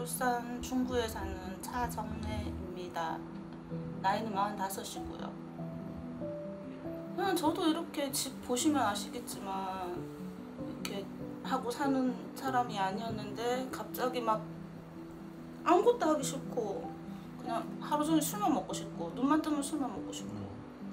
울산 중구에 사는 차정래입니다. 나이는 45이고요. 그냥 저도 이렇게 집 보시면 아시겠지만 이렇게 하고 사는 사람이 아니었는데 갑자기 막 아무것도 하기 싫고 그냥 하루 종일 술만 먹고 싶고 눈만 뜨면 술만 먹고 싶고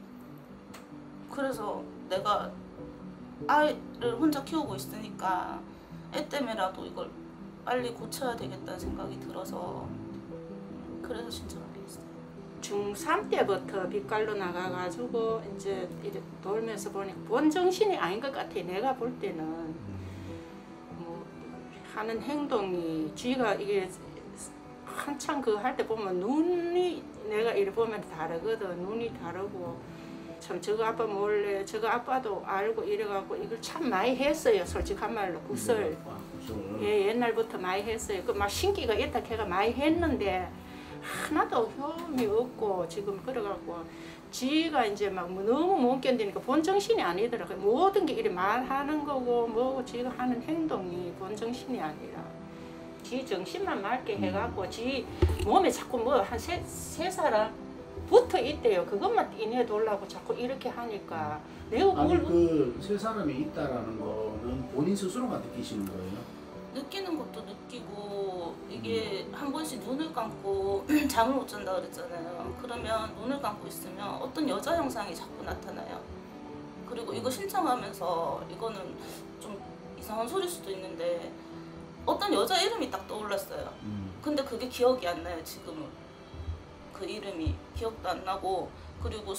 그래서 내가 아이를 혼자 키우고 있으니까 애 때문에라도 이걸 빨리 고쳐야 되겠다는 생각이 들어서 그래서 신청하게 됐어요. 중3 때부터 빚갈로 나가가지고 이제 이렇게 돌면서 보니까 본 정신이 아닌 것 같아. 내가 볼 때는 뭐 하는 행동이 쥐가 이게 한참 그거 할 때 보면 눈이 내가 이래 보면 다르거든. 눈이 다르고 참 저거 아빠 몰래 저거 아빠도 알고 이래갖고 이걸 참 많이 했어요. 솔직한 말로 구설. 예, 옛날부터 많이 했어요. 그 막 신기가 있다 걔가 많이 했는데 하나도 효험이 없고 지금 그래갖고 지가 이제 막 너무 못 견디니까 본 정신이 아니더라고요. 모든 게 이렇게 말하는 거고 뭐 지가 하는 행동이 본 정신이 아니라 지 정신만 맑게 해갖고 지 몸에 자꾸 뭐 한 세 사람 붙어 있대요. 그것만 인해 돌라고 자꾸 이렇게 하니까 내가 아니 뭘 그 세 사람이 있다라는 거는 본인 스스로가 느끼시는 거예요? 느끼는 것도 느끼고 이게 한 번씩 눈을 감고 잠을 못 잔다 그랬잖아요. 그러면 눈을 감고 있으면 어떤 여자 형상이 자꾸 나타나요. 그리고 이거 신청하면서 이거는 좀 이상한 소리일 수도 있는데 어떤 여자 이름이 딱 떠올랐어요. 근데 그게 기억이 안 나요. 지금은 그 이름이 기억도 안 나고 그리고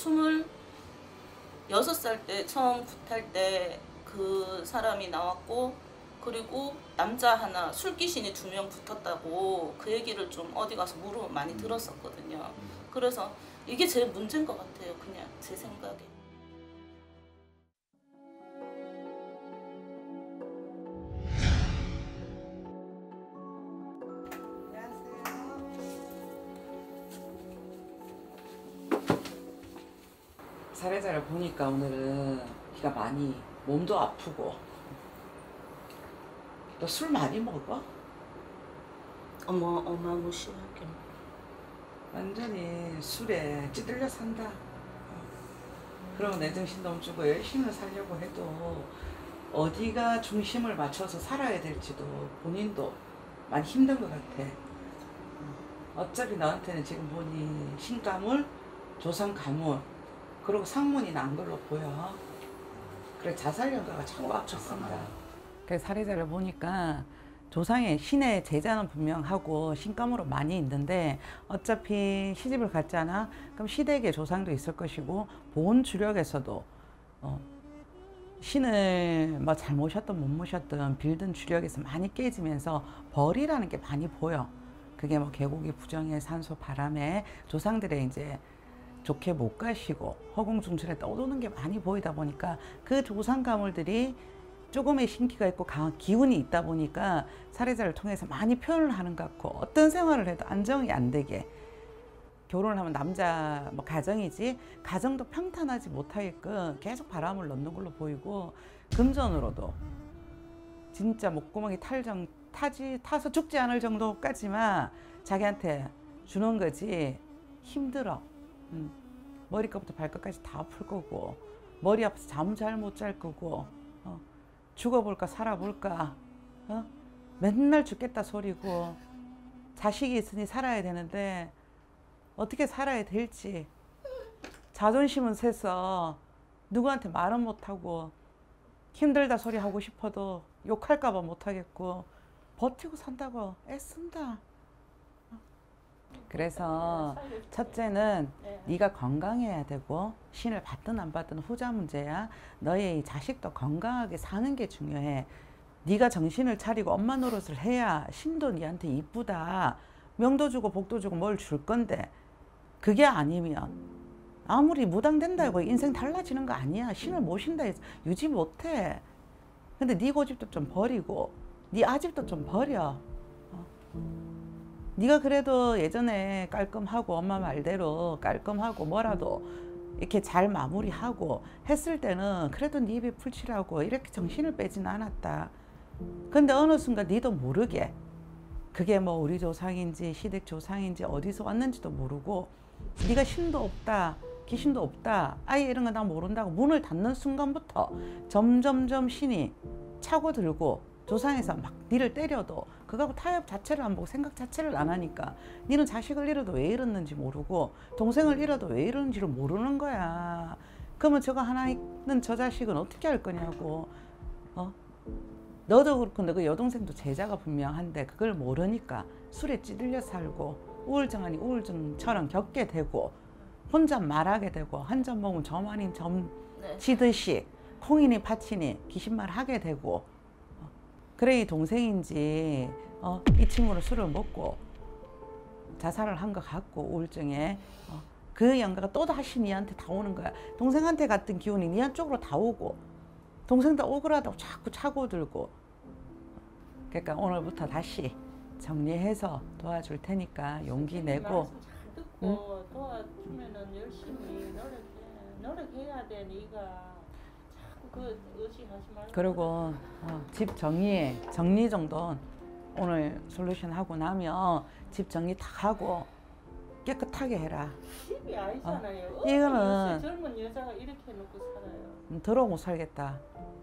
26살 때 처음 굿할 때 그 사람이 나왔고 그리고 남자 하나 술귀신이 2명 붙었다고 그 얘기를 좀 어디 가서 물으면 많이 들었었거든요. 그래서 이게 제일 문제인 것 같아요. 그냥 제 생각에. 사례자를 보니까 오늘은 걔가 많이 몸도 아프고 너 술 많이 먹어? 어마무시하게. 완전히 술에 찌들려 산다. 그러고 내 정신 너무 주고 열심히 살려고 해도 어디가 중심을 맞춰서 살아야 될지도 본인도 많이 힘든 것 같아. 어차피 너한테는 지금 보니 신가물, 조상가물 그리고 상문이 난 걸로 보여. 그래 자살연가가 자꾸 아팠습니다. 그래서 사례자를 보니까 조상의 신의 제자는 분명하고 신감으로 많이 있는데 어차피 시집을 갔잖아. 그럼 시댁의 조상도 있을 것이고 본 주력에서도 신을 뭐 잘 모셨든 못 모셨든 빌든 주력에서 많이 깨지면서 벌이라는 게 많이 보여. 그게 뭐 계곡이 부정에 산소 바람에 조상들의 이제 좋게 못 가시고 허공중출에 떠도는 게 많이 보이다 보니까 그 조상 가물들이 조금의 신기가 있고 강한 기운이 있다 보니까 사례자를 통해서 많이 표현을 하는 것 같고 어떤 생활을 해도 안정이 안 되게 결혼을 하면 남자 뭐 가정이지 가정도 평탄하지 못하게끔 계속 바람을 넣는 걸로 보이고 금전으로도 진짜 목구멍이 타서 죽지 않을 정도까지만 자기한테 주는 거지 힘들어. 머리끝부터 발끝까지 다 아플 거고 머리 아파서 잠 잘 못 잘 거고 죽어볼까 살아볼까 맨날 죽겠다 소리고 자식이 있으니 살아야 되는데 어떻게 살아야 될지 자존심은 세서 누구한테 말은 못하고 힘들다 소리 하고 싶어도 욕할까 봐 못하겠고 버티고 산다고 애쓴다. 그래서 첫째는 네가 건강해야 되고 신을 받든 안 받든 후자 문제야. 너의 이 자식도 건강하게 사는 게 중요해. 네가 정신을 차리고 엄마 노릇을 해야 신도 네한테 이쁘다. 명도 주고 복도 주고 뭘 줄 건데 그게 아니면 아무리 무당된다고 인생 달라지는 거 아니야. 신을 모신다 해서 유지 못해. 근데 네 고집도 좀 버리고 네 아집도 좀 버려. 네가 그래도 예전에 깔끔하고 엄마 말대로 깔끔하고 뭐라도 이렇게 잘 마무리하고 했을 때는 그래도 네 입에 풀칠하고 이렇게 정신을 빼진 않았다. 근데 어느 순간 니도 모르게 그게 뭐 우리 조상인지 시댁 조상인지 어디서 왔는지도 모르고 네가 신도 없다 귀신도 없다 아예 이런 거 나 모른다고 문을 닫는 순간부터 점점점 신이 차고들고 조상에서 막 니를 때려도 그거하고 타협 자체를 안 보고 생각 자체를 안 하니까 니는 자식을 잃어도 왜 잃었는지 모르고 동생을 잃어도 왜 잃었는지를 모르는 거야. 그러면 저거 하나 있는 저 자식은 어떻게 할 거냐고. 너도 그렇고 너 그 여동생도 제자가 분명한데 그걸 모르니까 술에 찌들려 살고 우울증 아니 우울증처럼 겪게 되고 혼자 말하게 되고 한 잔 먹으면 점 아닌 점 치듯이 콩이니 파치니 귀신말 하게 되고 그래 이 동생인지 이 친구는 술을 먹고 자살을 한 것 같고 우울증에 그 영가가 또다시 니한테 다 오는 거야. 동생한테 갔던 기운이 니한 쪽으로 다 오고 동생도 억울하다고 자꾸 차고들고 그러니까 오늘부터 다시 정리해서 도와줄 테니까 용기 내고 말씀 잘 듣고 응? 도와주면은 열심히 노력해야 돼. 네가 자꾸 그 의식하지 말고. 그리고 집 정리 정도 오늘 솔루션 하고 나면 집 정리 다 하고 깨끗하게 해라. 집이 아니잖아요. 이거는 요새 젊은 여자가 이렇게 해놓고 살아요. 더러워 못 살겠다.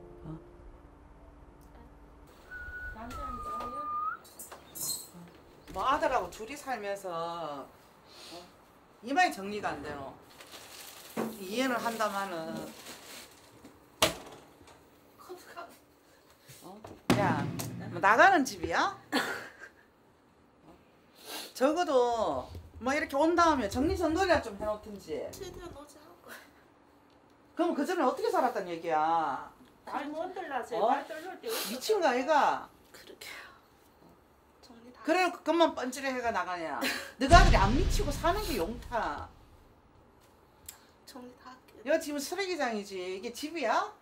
뭐 아들하고 둘이 살면서 이마에 정리가 안 돼요. 이해는 한다마는 야, 뭐 나가는 집이야? 적어도 뭐 이렇게 온 다음에 정리정돈이라 좀 해놓든지. 최대한 오지 않고. 그럼 그 전에 어떻게 살았단 얘기야? 잘못 들라서 말 떨릴 때 미친 거 아이가? 그러게요. 정리 다. 그래 그것만 뻔질해 해가 나가냐? 너가 아들이 안 미치고 사는 게 용타. 정리 다 할게요. 여기 지금 쓰레기장이지 이게 집이야?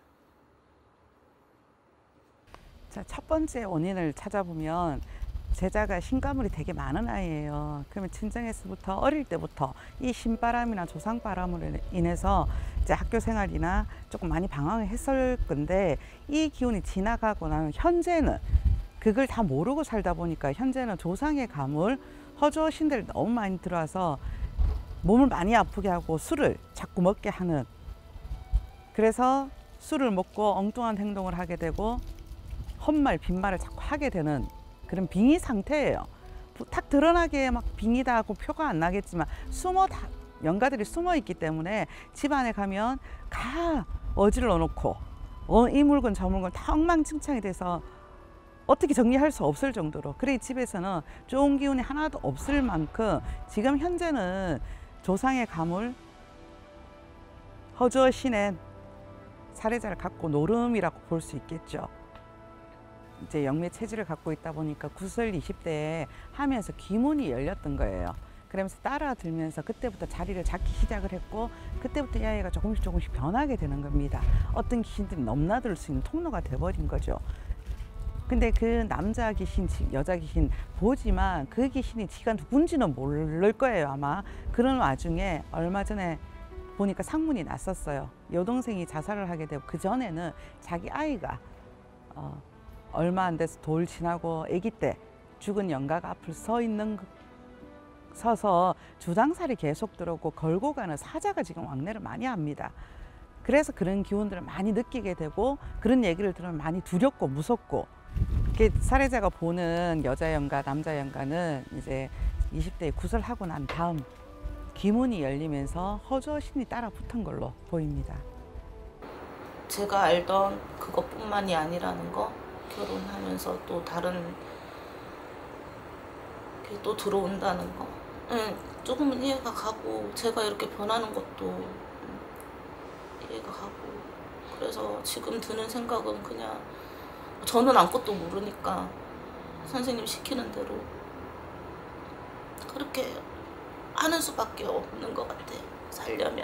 자, 첫 번째 원인을 찾아보면 제자가 신가물이 되게 많은 아이예요. 그러면 친정에서부터 어릴 때부터 이 신바람이나 조상바람으로 인해서 이제 학교 생활이나 조금 많이 방황을 했을 건데 이 기운이 지나가고 나는 현재는 그걸 다 모르고 살다 보니까 현재는 조상의 가물, 허저 신들이 너무 많이 들어와서 몸을 많이 아프게 하고 술을 자꾸 먹게 하는 그래서 술을 먹고 엉뚱한 행동을 하게 되고 헛말, 빈말을 자꾸 하게 되는 그런 빙의 상태예요. 탁 드러나게 막 빙의다 하고 표가 안 나겠지만 영가들이 숨어 있기 때문에 집 안에 가면 다 어질러 놓고 이 물건 저 물건 다 엉망진창이 돼서 어떻게 정리할 수 없을 정도로 그래 집에서는 좋은 기운이 하나도 없을 만큼 지금 현재는 조상의 가물, 허저 신의 사례자를 갖고 노름이라고 볼 수 있겠죠. 이제 영매 체질을 갖고 있다 보니까 구설 20대에 하면서 기문이 열렸던 거예요. 그러면서 따라들면서 그때부터 자리를 잡기 시작을 했고 그때부터 이 아이가 조금씩 변하게 되는 겁니다. 어떤 귀신들이 넘나들 수 있는 통로가 돼버린 거죠. 근데 그 남자 귀신, 여자 귀신 보지만 그 귀신이 지가 누군지는 모를 거예요 아마. 그런 와중에 얼마 전에 보니까 상문이 났었어요. 여동생이 자살을 하게 되고 그 전에는 자기 아이가 얼마 안 돼서 돌 지나고 아기 때 죽은 영가가 앞을 서서 주당살이 계속 들어오고 걸고 가는 사자가 지금 왕래를 많이 합니다. 그래서 그런 기운들을 많이 느끼게 되고 그런 얘기를 들으면 많이 두렵고 무섭고 사례자가 보는 여자 영가, 남자 영가는 이제 20대에 구설하고 난 다음 기문이 열리면서 허저 신이 따라 붙은 걸로 보입니다. 제가 알던 그것뿐만이 아니라는 거 결혼하면서 또 다른 게 또 들어온다는 거 조금은 이해가 가고 제가 이렇게 변하는 것도 이해가 가고 그래서 지금 드는 생각은 그냥 저는 아무것도 모르니까 선생님 시키는 대로 그렇게 하는 수밖에 없는 것 같아요. 살려면.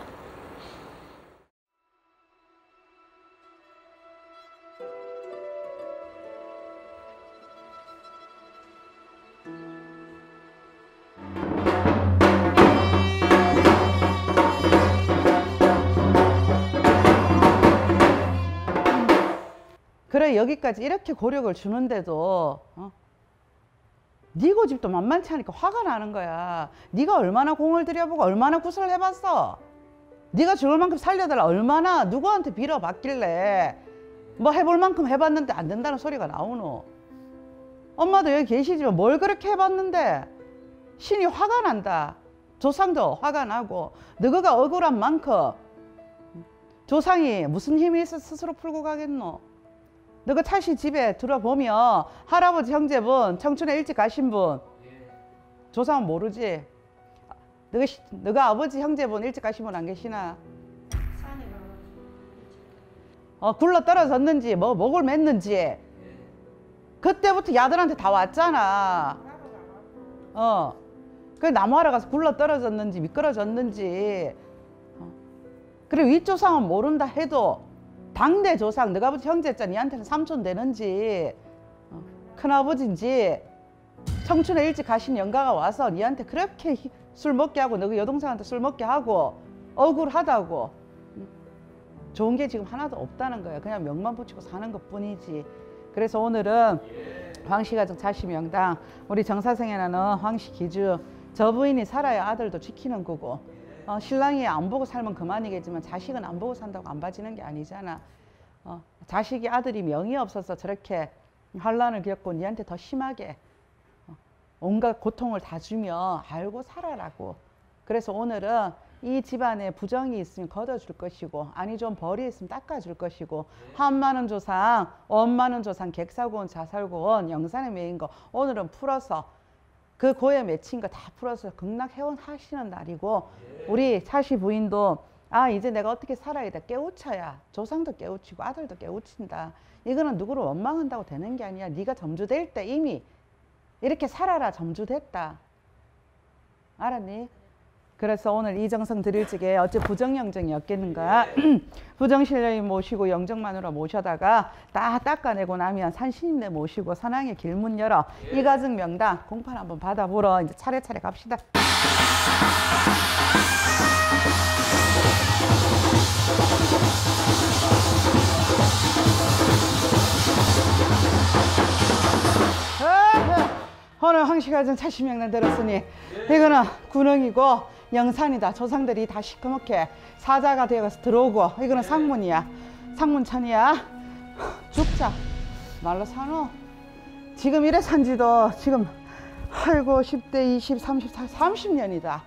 그래 여기까지 이렇게 고력을 주는데도 네 고집도 만만치 않으니까 화가 나는 거야. 네가 얼마나 공을 들여보고 얼마나 구슬을 해봤어. 네가 죽을 만큼 살려달라 얼마나 누구한테 빌어봤길래 뭐 해볼 만큼 해봤는데 안 된다는 소리가 나오노. 엄마도 여기 계시지만 뭘 그렇게 해봤는데 신이 화가 난다. 조상도 화가 나고 너가 억울한 만큼 조상이 무슨 힘이 있어 스스로 풀고 가겠노. 너가 차시 집에 들어보면 할아버지 형제분 청춘에 일찍 가신 분 조상은 모르지. 너가 아버지 형제분 일찍 가신 분 안 계시나? 굴러 떨어졌는지 뭐 목을 맸는지 그때부터 야들한테 다 왔잖아. 그 나무하러 가서 굴러 떨어졌는지 미끄러졌는지 그래 윗조상은 모른다 해도 당대 조상 너가 아버지 형제자 니한테는 삼촌 되는지 큰아버지인지 청춘에 일찍 가신 영가가 와서 니한테 그렇게 술 먹게 하고 너가 여동생한테 술 먹게 하고 억울하다고 좋은 게 지금 하나도 없다는 거야. 그냥 명만 붙이고 사는 것 뿐이지. 그래서 오늘은 황씨가정 자시명당 우리 정사생에는 황씨 기주 저 부인이 살아야 아들도 지키는 거고 신랑이 안 보고 살면 그만이겠지만 자식은 안 보고 산다고 안 봐지는 게 아니잖아. 자식이 아들이 명이 없어서 저렇게 환란을 겪고 니한테 더 심하게 온갖 고통을 다 주며 알고 살아라고. 그래서 오늘은 이 집안에 부정이 있으면 걷어줄 것이고 아니 좀 벌이 있으면 닦아줄 것이고 한마는 조상, 원마는 조상, 객사고원, 자살고원, 영산에 매인 거 오늘은 풀어서 그 고에 맺힌 거 다 풀어서 극락해원 하시는 날이고 우리 차시 부인도 아 이제 내가 어떻게 살아야 돼 깨우쳐야 조상도 깨우치고 아들도 깨우친다. 이거는 누구를 원망한다고 되는 게 아니야. 네가 점주될 때 이미 이렇게 살아라 점주됐다. 알았니? 그래서 오늘 이정성 드릴 적에 어째 부정영정이 없겠는가. 부정신령님 모시고 영정마누라 모셔다가 다 닦아내고 나면 산신임내 모시고 선왕의 길문 열어 이 가정 명당 공판 한번 받아보러 이제 차례차례 갑시다. 오늘 황씨가정 차시명단 들었으니 이거는 군흥이고 영산이다. 조상들이 다 시커멓게 사자가 되어서 들어오고 이거는 상문이야. 상문천이야. 죽자. 말로 사노. 지금 이래 산지도 지금 아이고 10대 20, 30, 30년이다.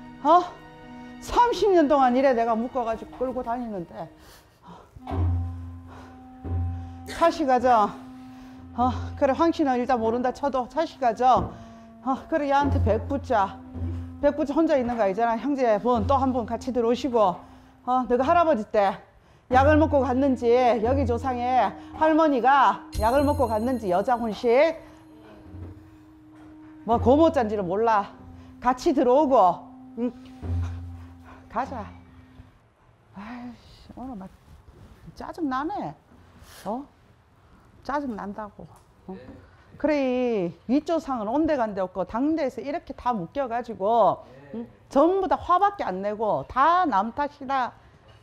30년 동안 이래 내가 묶어가지고 끌고 다니는데 차시가정 그래 황씨는 일단 모른다 쳐도 차시가정 그래 얘한테 백부자 혼자 있는 거 아니잖아. 형제분 또 한 분 같이 들어오시고 너가 할아버지 때 약을 먹고 갔는지 여기 조상에 할머니가 약을 먹고 갔는지 여자 혼식 뭐 고모짠지는 몰라. 같이 들어오고 가자. 아이씨 오늘 막 짜증나네. 짜증난다고. 그래 윗조상은 온데간데 없고 당대에서 이렇게 다 묶여가지고 전부 다 화밖에 안 내고 다 남 탓이다.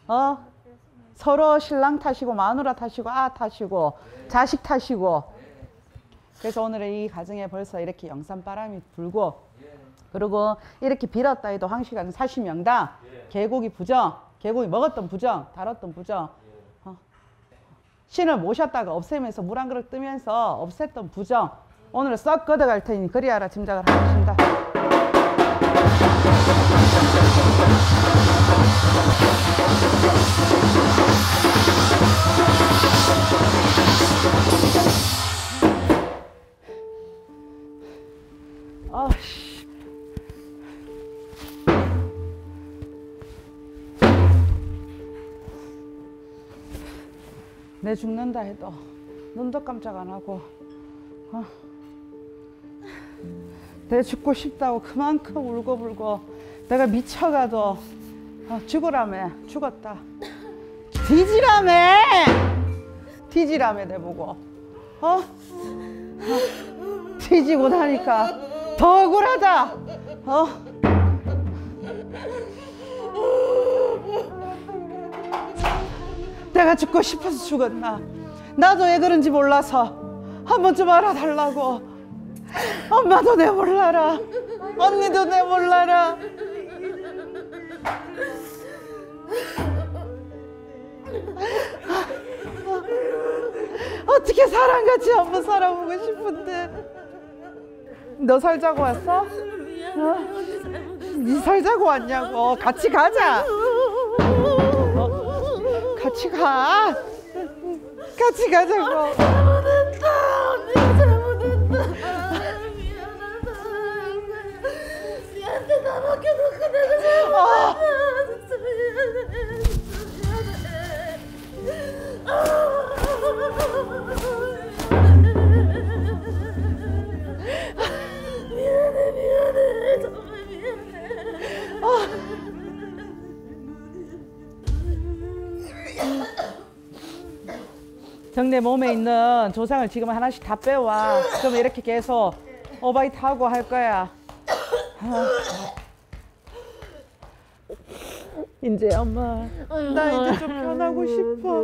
서로 신랑 탓이고 마누라 탓이고 아 탓이고 자식 탓이고. 그래서 오늘은 이 가정에 벌써 이렇게 영산바람이 불고 그리고 이렇게 빌었다 해도 황씨가정 사시명당 개고기 부정 개고기 먹었던 부정 다뤘던 부정 신을 모셨다가 없애면서 물 한 그릇 뜨면서 없앴던 부정 오늘은 썩 걷어갈 테니 그리하라 짐작을 하겠습니다. 내 죽는다 해도 눈도 깜짝 안 하고 내 죽고 싶다고 그만큼 울고불고 내가 미쳐가도 죽으라며 죽었다. 뒤지라며 내보고 뒤지고 나니까 더 억울하다. 내가 죽고 싶어서 죽었나. 나도 왜 그런지 몰라서 한 번쯤 알아달라고. 엄마도 내 몰라라. 언니도 내 몰라라. 어떻게 사람같이 한번 살아보고 싶은데. 너 살자고 왔어? 니 살자고 왔냐고. 같이 가자. 같이 가. 같이 가자고. 잘못했다. 언니가 잘못했다. 미안하다. 니한테 나 맡겨놓고 내가 잘못했다. 진짜 미안해. 미안해. 정말 미안해. 정내 몸에 있는 조상을 지금 하나씩 다 빼와. 그럼 이렇게 계속 오바이트 하고 할 거야. 이제 엄마 나 이제 좀 편하고 싶어.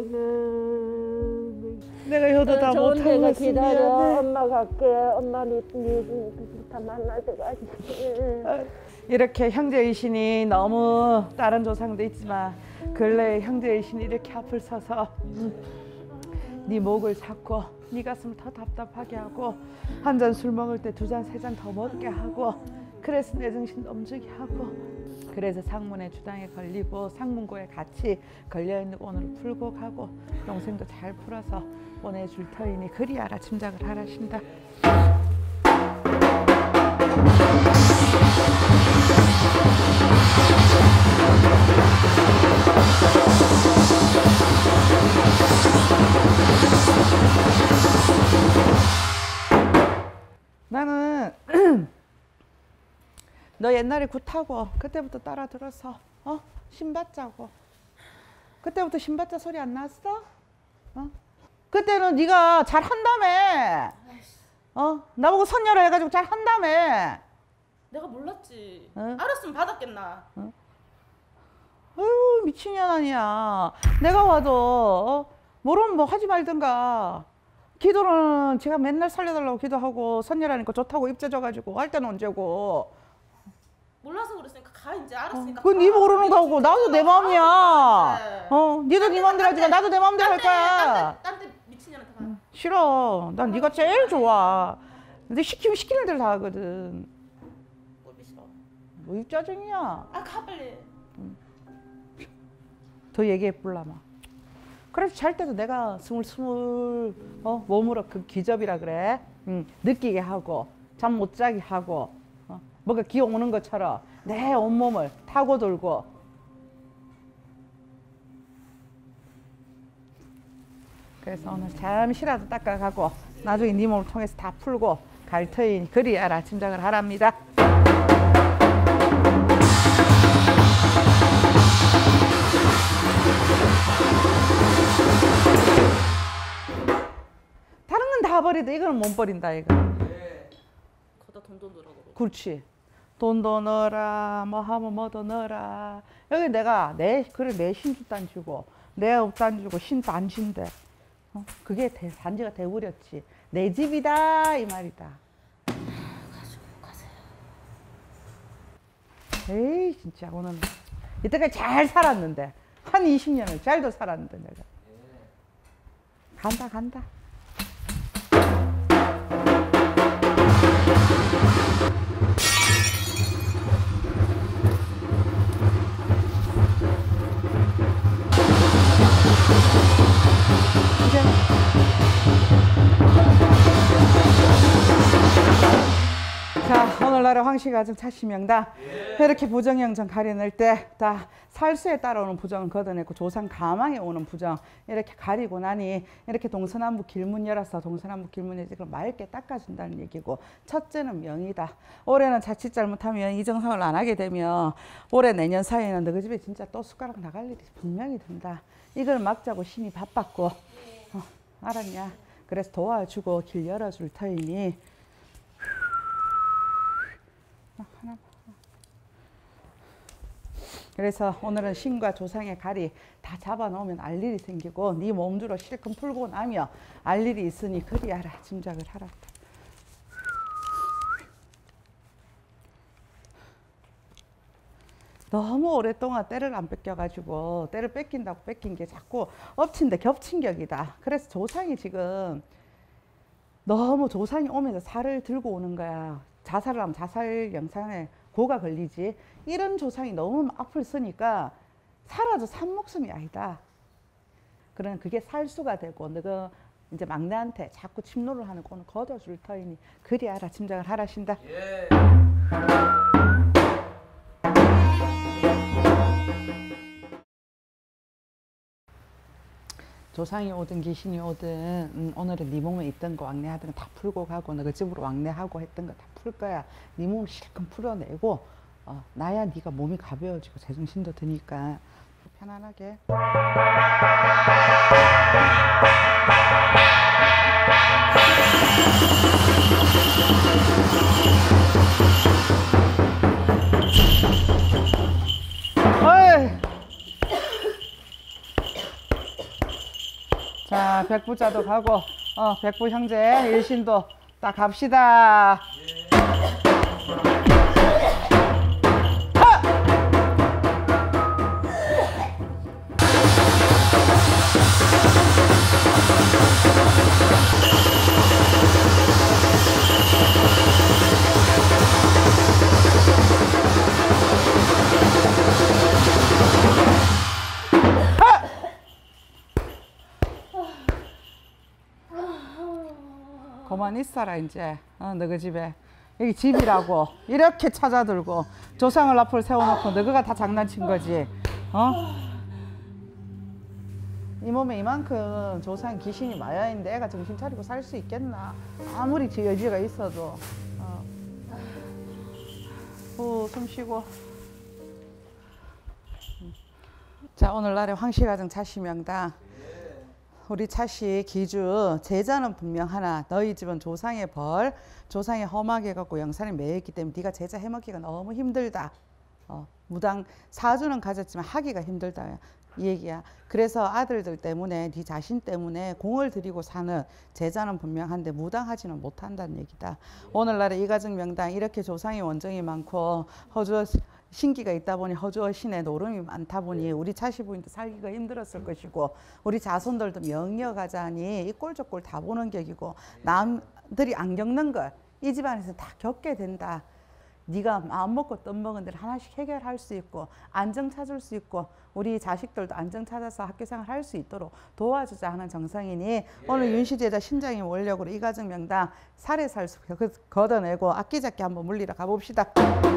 내가 효도 다 좋은 못하고 데가 있으면 기다려. 미안해. 엄마 갈게. 엄마 다 만날 때까지. 이렇게 형제의신이 너무 다른 조상도 있지만 근래에 형제의신이 이렇게 앞을 서서 네 목을 잡고 네 가슴을 더 답답하게 하고 한 잔 술 먹을 때 두 잔 세 잔 더 먹게 하고 그래서 내 정신 넘치게 하고 그래서 상문의 주당에 걸리고 상문고에 같이 걸려있는 오늘을 풀고 가고 동생도 잘 풀어서 보내줄 터이니 그리 알아 짐작을 하라신다. 나는 너 옛날에 굿하고 그때부터 따라 들어서 신받자고. 그때부터 신받자 소리 안 났어? 그때는 네가 잘한다며. 나보고 선녀라 해가지고 잘한다며. 내가 몰랐지. 응? 알았으면 받았겠나. 아유 미친년 아니야. 내가 와도 모르면 뭐 하지 말든가. 기도는 제가 맨날 살려달라고 기도하고 선녀라니까 좋다고 입재져가지고 할 때는 언제고. 몰라서 그랬으니까 가 이제 알았으니까. 그건 네 모르는 거고 나도 내 마음이야. 니도 네 마음대로 하지만 나도 내 마음대로 할 거야. 딴데 미친년한테 가. 싫어. 난 네가 제일 좋아. 근데 시키면 시키는 대로 다 하거든. 꼴비 싫어. 뭐 이 짜증이야. 아 가 빨리. 더 얘기해 볼라마. 그래서 잘 때도 내가 스물스물 몸으로 그 기접이라 그래. 느끼게 하고 잠 못 자게 하고 뭐가 기어 오는 것처럼 내 온몸을 타고 돌고. 그래서 오늘 잠시라도 닦아가고 나중에 네 몸을 통해서 다 풀고 갈 터이니 그리 알아 짐작을 하랍니다. 다른 건 다 버리다 이거는 못 버린다 이거. 거기다 돈도 넣으라고. 그렇지. 돈도 넣어라 뭐 하면 뭐도 넣어라. 여기 내가 내 신도 안 주고 내 업도 안 주고 신도 안 준대. 그게 단지가 돼버렸지. 내 집이다 이 말이다. 가지고 가세요. 에이 진짜 오늘 이때까지 잘 살았는데 한 20년을 잘도 살았는데 내가. 간다. 자, 오늘날의 황씨가정 차시명당 이렇게 부정영정 가려낼 때 다 살수에 따라오는 부정은 걷어내고 조상 가망에 오는 부정 이렇게 가리고 나니 이렇게 동서남북 길문 열어서 동서남북 길문에 지금 맑게 닦아준다는 얘기고 첫째는 명이다. 올해는 자칫 잘못하면 이정성을 안 하게 되면 올해 내년 사이에는 너희 집에 진짜 또 숟가락 나갈 일이 분명히 든다. 이걸 막자고 신이 바빴고 알았냐? 그래서 도와주고 길 열어줄 터이니 하나. 그래서 오늘은 신과 조상의 가리 다 잡아놓으면 알 일이 생기고 네 몸주로 실컷 풀고 나면 알 일이 있으니 그리 알아 짐작을 하라. 너무 오랫동안 때를 안 뺏겨가지고 때를 뺏긴다고 뺏긴 게 자꾸 엎친데 겹친 격이다. 그래서 조상이 지금 너무 조상이 오면서 살을 들고 오는 거야. 자살을 하면 자살 영상에 고가 걸리지. 이런 조상이 너무 앞을 쓰니까 살아도 산 목숨이 아니다. 그러면 그게 살수가 되고 너가 이제 막내한테 자꾸 침노를 하는 거는 걷어줄 터이니 그리 알아. 짐작을 하라신다. 예. 조상이 오든 귀신이 오든 오늘은 네 몸에 있던 거 왕래하던 거 다 풀고 가고 너그 집으로 왕래하고 했던 거 다 풀 거야. 네 몸을 실컷 풀어내고 나야 네가 몸이 가벼워지고 제정신도 드니까 편안하게. 어이. 자, 백부자도 가고, 백부 형제 일신도 딱 갑시다. 그만 있어라 이제. 너그 집에 여기 집이라고 이렇게 찾아들고 조상을 앞을 세워놓고 너가 다 장난친 거지. 이 몸에 이만큼 조상 귀신이 마야 있는데 애가 정신 차리고 살 수 있겠나. 아무리 여지가 있어도. 숨 쉬고. 자, 오늘날의 황씨가정 차시명당. 우리 차시 기주 제자는 분명 하나. 너희 집은 조상의 벌, 조상의 험하게 갖고 영산에 매였기 때문에 네가 제자 해먹기가 너무 힘들다. 무당 사주는 가졌지만 하기가 힘들다 이 얘기야. 그래서 아들들 때문에 네 자신 때문에 공을 들이고 사는 제자는 분명한데 무당하지는 못한다는 얘기다. 오늘날의 이 가정 명당 이렇게 조상의 원정이 많고 허주 신기가 있다 보니 허주어 신의 노름이 많다 보니 우리 차시부인도 살기가 힘들었을 것이고 우리 자손들도 명령하자니 이 꼴 저 꼴 다 보는 격이고 남들이 안 겪는 걸 이 집안에서 다 겪게 된다. 네가 마음 먹고 떡 먹은 대로 하나씩 해결할 수 있고 안정 찾을 수 있고 우리 자식들도 안정 찾아서 학교생활 할 수 있도록 도와주자 하는 정성이니 오늘 윤시제자 신장이 원력으로 이 가정 명당 살해살수 걷어내고 악기잡기 한번 물리러 가봅시다.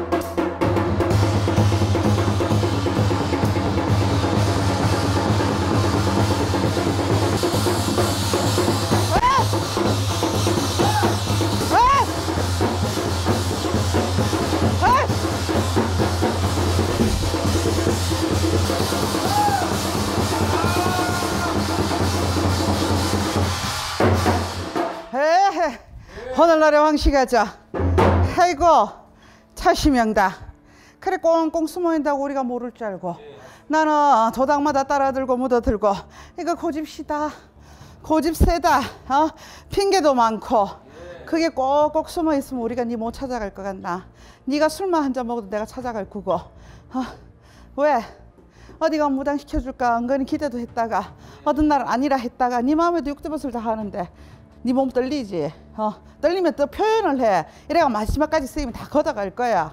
오늘날의 황씨가자. 아이고 차시명다. 그래 꽁꽁 숨어있다고 우리가 모를 줄 알고 나는 도당마다 따라들고 묻어들고 이거 고집시다. 고집 세다. 핑계도 많고 그게 꼭꼭 숨어있으면 우리가 네 못 찾아갈 것 같나. 네가 술만 한 잔 먹어도 내가 찾아갈 거고. 왜? 어디가 무당시켜줄까 은근히 기대도 했다가 어떤 날은 아니라 했다가 네 마음에도 육두벗을 다 하는데 네 몸 떨리지? 떨리면 또 표현을 해. 이래가 마지막까지 쓰이면 다 걷어갈 거야.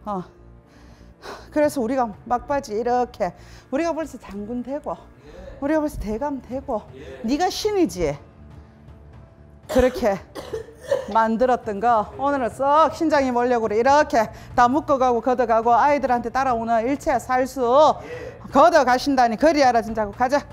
그래서 우리가 막바지 이렇게 우리가 벌써 장군 되고 우리가 벌써 대감 되고 네가 신이지. 그렇게 만들었던 거 오늘은 썩 신장이 원력으로 이렇게 다 묶어가고 걷어가고 아이들한테 따라오는 일체 살수 걷어가신다니 그리 알아 진짜고 가자.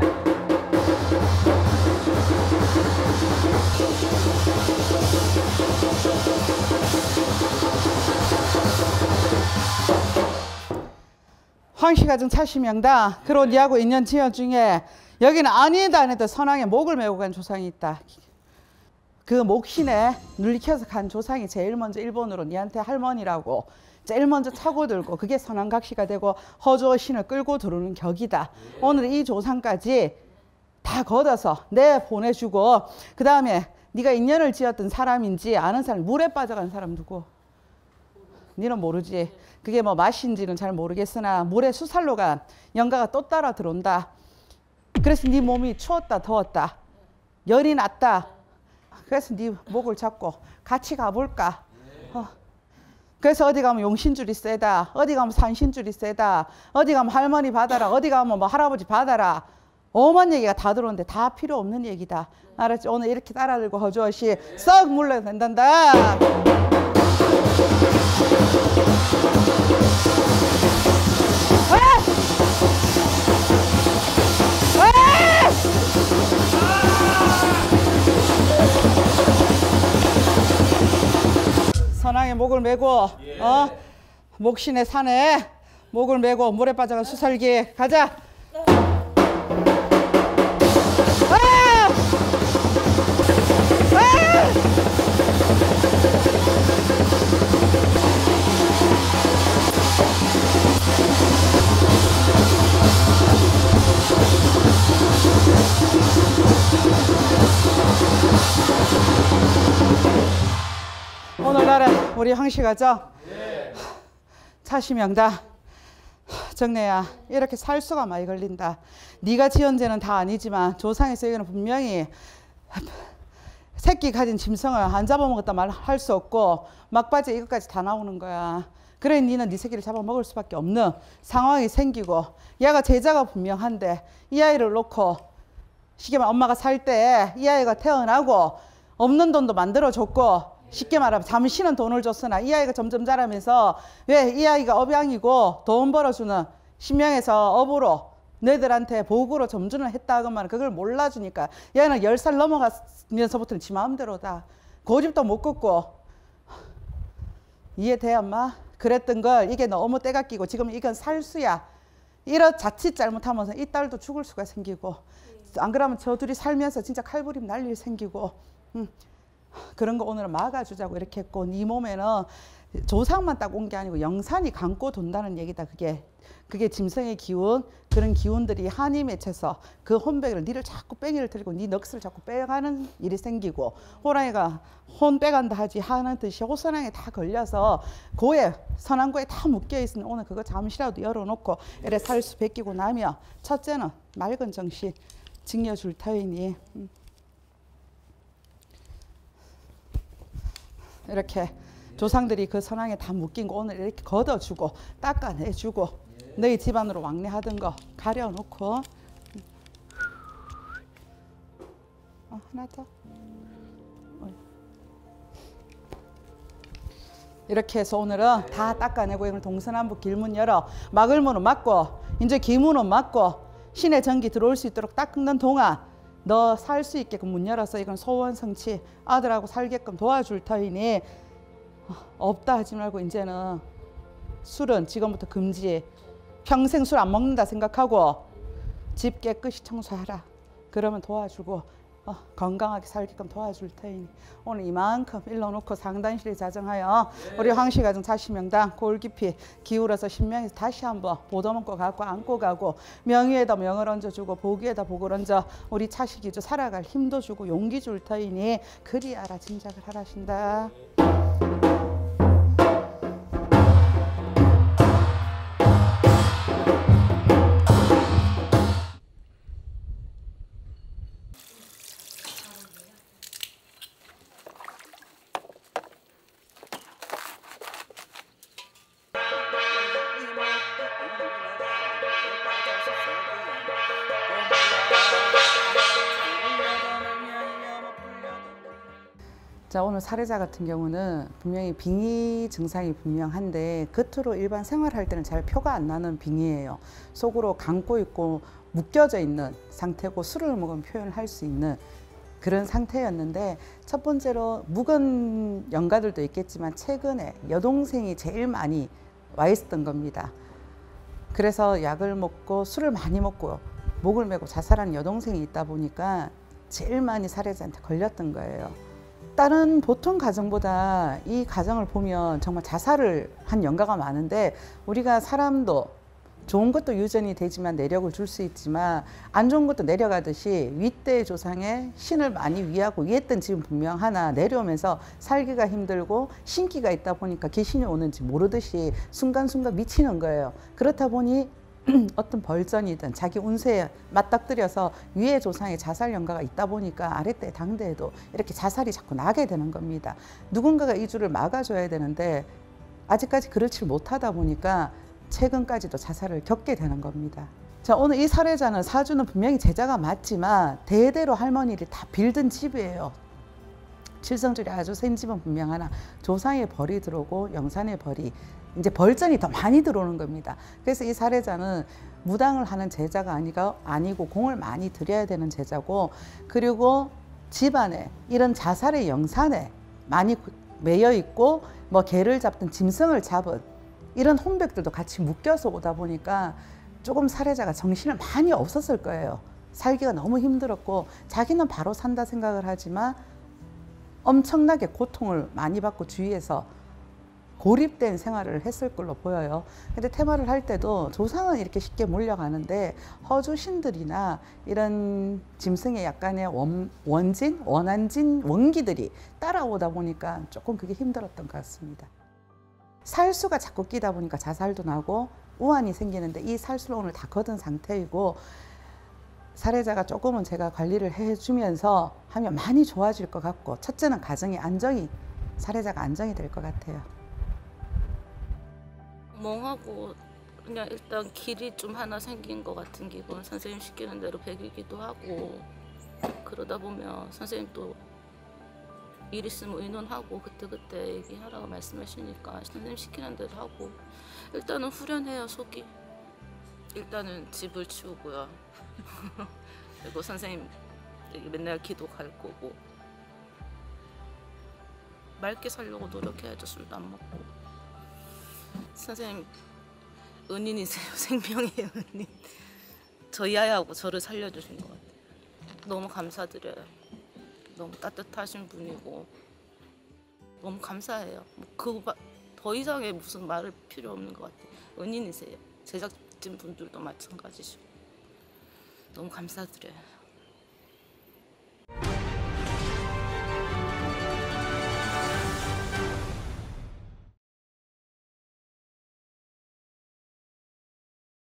황씨가정 차시명당. 그리고 니하고 인연 지연 중에 여기는 아니다 안 해도 선왕에 목을 메고 간 조상이 있다. 그 목신에 눌리켜서 간 조상이 제일 먼저 일본으로 니한테 할머니라고 제일 먼저 차고 들고 그게 선왕각시가 되고 허주어 신을 끌고 들어오는 격이다. 오늘 이 조상까지 다 걷어서 내 보내주고 그 다음에 네가 인연을 지었던 사람인지 아는 사람 물에 빠져간 사람 누구? 니는 모르지. 그게 뭐 맛인지는 잘 모르겠으나 물에 수살로가 영가가 또 따라 들어온다. 그래서 네 몸이 추웠다 더웠다. 열이 났다. 그래서 네 목을 잡고 같이 가볼까. 그래서 어디 가면 용신줄이 세다. 어디 가면 산신줄이 세다. 어디 가면 할머니 받아라. 어디 가면 뭐 할아버지 받아라. 오만 얘기가 다 들어오는데 다 필요 없는 얘기다. 알았지? 오늘 이렇게 따라 들고 허주어시 썩 물러야 된단다. 선왕에 목을 메고 목신의 산에 목을 메고 물에 빠져가 수살기 가자. 오늘날에 우리 황씨가죠. 차시명다. 정래야 이렇게 살 수가 많이 걸린다. 네가 지은 죄는 다 아니지만 조상에서 여기는 분명히 새끼 가진 짐승을 안 잡아먹었다 말 할 수 없고 막바지에 이것까지 다 나오는 거야. 그래 니는 네 새끼를 잡아먹을 수밖에 없는 상황이 생기고 얘가 제자가 분명한데 이 아이를 놓고 쉽게 말하면 엄마가 살 때 이 아이가 태어나고 없는 돈도 만들어줬고 쉽게 말하면 잠시는 돈을 줬으나 이 아이가 점점 자라면서 왜 이 아이가 업양이고 돈 벌어주는 신명에서 업으로 너희들한테 복으로 점주를 했다 하면 그걸 몰라주니까 얘는 10살 넘어가면서부터는 지 마음대로다. 고집도 못 걷고. 이해돼 엄마? 그랬던 걸 이게 너무 때가 끼고 지금 이건 살수야. 이런 자칫 잘못하면서 이 딸도 죽을 수가 생기고 안 그러면 저 둘이 살면서 진짜 칼부림 날 일 생기고 그런 거 오늘은 막아주자고 이렇게 했고 네 몸에는 조상만 딱 온 게 아니고 영산이 감고 돈다는 얘기다. 그게 짐승의 기운, 그런 기운들이 한이 맺혀서 그 혼백을 니를 자꾸 뺑이를 들고 니 넋을 자꾸 빼가는 일이 생기고 호랑이가 혼 빼간다 하지 하는 듯이 호선왕에 다 걸려서 고에 선왕고에 다 묶여 있으니 오늘 그거 잠시라도 열어놓고 이래 살수 베끼고 나면 첫째는 맑은 정신 증여줄 터이니 이렇게 조상들이 그 선왕에 다 묶인 거 오늘 이렇게 걷어주고 닦아내주고 너희 집안으로 왕래하던 거 가려놓고 하나 더 이렇게 해서 오늘은 다 닦아내고 오늘 동서남북 길문 열어 막을 문은 막고 이제 기문은 막고 신의 전기 들어올 수 있도록 닦는 동안 너 살 수 있게끔 문 열어서 이건 소원 성취 아들하고 살게끔 도와줄 터이니 없다 하지 말고 이제는 술은 지금부터 금지. 평생 술 안 먹는다 생각하고 집 깨끗이 청소하라. 그러면 도와주고 건강하게 살게끔 도와줄 테니 오늘 이만큼 일러놓고 상단실에 자정하여 우리 황씨가정 자시명당 골 깊이 기울어서 신명에서 다시 한번 보도먹고 가고 안고 가고 명의에다 명을 얹어주고 복위에다 복을 얹어 우리 차시기주 살아갈 힘도 주고 용기 줄 터이니 그리하라 짐작을 하라신다. 자, 오늘 사례자 같은 경우는 분명히 빙의 증상이 분명한데 겉으로 일반 생활할 때는 잘 표가 안 나는 빙의예요. 속으로 감고 있고 묶여져 있는 상태고 술을 먹으면 표현을 할 수 있는 그런 상태였는데 첫 번째로 묵은 영가들도 있겠지만 최근에 여동생이 제일 많이 와 있었던 겁니다. 그래서 약을 먹고 술을 많이 먹고 목을 메고 자살한 여동생이 있다 보니까 제일 많이 사례자한테 걸렸던 거예요. 다른 보통 가정보다 이 가정을 보면 정말 자살을 한 영가가 많은데 우리가 사람도 좋은 것도 유전이 되지만 내력을 줄 수 있지만 안 좋은 것도 내려가듯이 윗대 조상의 신을 많이 위하고 위했던 집은 분명하나 내려오면서 살기가 힘들고 신기가 있다 보니까 귀신이 오는지 모르듯이 순간순간 미치는 거예요. 그렇다 보니 어떤 벌전이든 자기 운세에 맞닥뜨려서 위에 조상의 자살 연가가 있다 보니까 아랫대 당대에도 이렇게 자살이 자꾸 나게 되는 겁니다. 누군가가 이 줄을 막아줘야 되는데 아직까지 그렇지 못하다 보니까 최근까지도 자살을 겪게 되는 겁니다. 자, 오늘 이 사례자는 사주는 분명히 제자가 맞지만 대대로 할머니를 다 빌던 집이에요. 칠성줄이 아주 센 집은 분명하나 조상의 벌이 들어오고 영산의 벌이 이제 벌전이 더 많이 들어오는 겁니다. 그래서 이 사례자는 무당을 하는 제자가 아니고 공을 많이 들여야 되는 제자고, 그리고 집안에 이런 자살의 영산에 많이 매여 있고 뭐 개를 잡든 짐승을 잡은 이런 혼백들도 같이 묶여서 오다 보니까 조금 사례자가 정신을 많이 없었을 거예요. 살기가 너무 힘들었고 자기는 바로 산다 생각을 하지만 엄청나게 고통을 많이 받고 주위에서 고립된 생활을 했을 걸로 보여요. 근데 테마를 할 때도 조상은 이렇게 쉽게 몰려가는데 허주신들이나 이런 짐승의 약간의 원진, 원한진, 원기들이 따라오다 보니까 조금 그게 힘들었던 것 같습니다. 살수가 자꾸 끼다 보니까 자살도 나고 우환이 생기는데 이 살수를 오늘 다 거둔 상태이고, 사례자가 조금은 제가 관리를 해주면서 하면 많이 좋아질 것 같고, 첫째는 가정의 안정이, 사례자가 안정이 될 것 같아요. 멍하고 그냥 일단 길이 좀 하나 생긴 것 같은 기분. 선생님 시키는 대로 배기기도 하고 그러다 보면 선생님 또 일 있으면 의논하고 그때그때 얘기하라고 말씀하시니까 선생님 시키는 대로 하고 일단은 후련해요, 속이. 일단은 집을 치우고요. 그리고 선생님 맨날 기도 갈 거고 맑게 살려고 노력해야죠. 술도 안 먹고. 선생님 은인이세요. 생명의 은인. 저희 아이하고 저를 살려주신 것 같아요. 너무 감사드려요. 너무 따뜻하신 분이고 너무 감사해요. 더 이상의 무슨 말을 필요 없는 것 같아요. 은인이세요. 제작진 분들도 마찬가지시고 너무 감사드려요.